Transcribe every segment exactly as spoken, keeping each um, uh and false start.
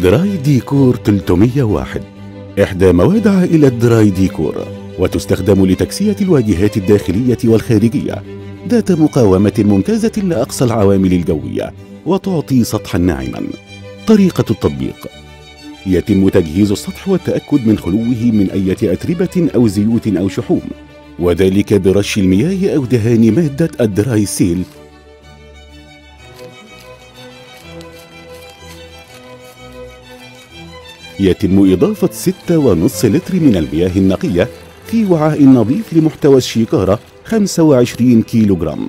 دراي ديكور ثلاثمئة وواحد إحدى مواد عائلة دراي ديكور، وتستخدم لتكسية الواجهات الداخلية والخارجية ذات مقاومة ممتازة لأقصى العوامل الجوية، وتعطي سطحا ناعما. طريقة التطبيق: يتم تجهيز السطح والتأكد من خلوه من أي أتربة أو زيوت أو شحوم، وذلك برش المياه أو دهان مادة الدراي سيل. يتم إضافة ستة ونصف لتر من المياه النقية في وعاء نظيف لمحتوى الشيكارة خمسة وعشرين كيلو جرام.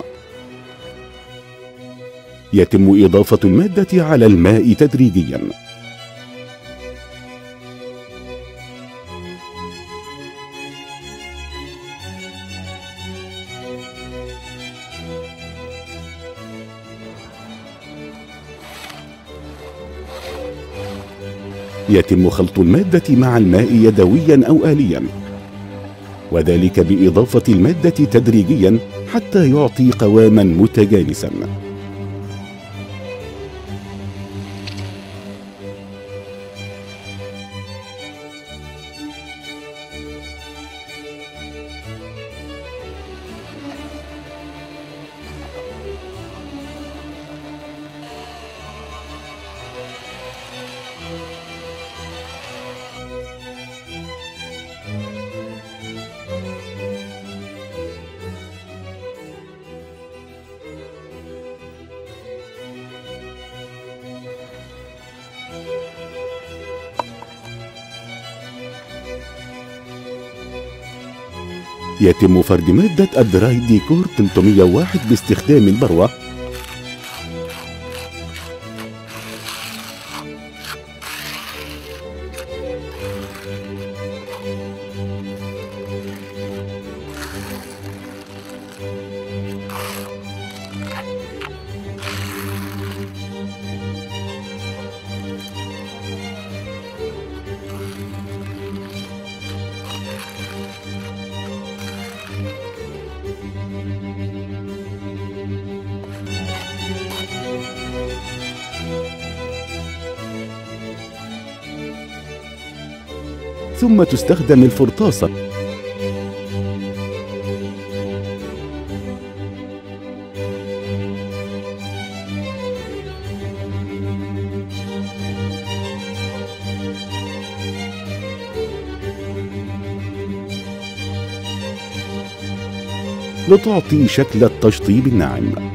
يتم إضافة المادة على الماء تدريجياً. يتم خلط المادة مع الماء يدوياً أو آلياً، وذلك بإضافة المادة تدريجياً حتى يعطي قواماً متجانساً. يتم فرد مادة الدراي ديكور ثلاثمئة وواحد باستخدام البروة، ثم تستخدم الفرطاسة لتعطي شكل التشطيب الناعم.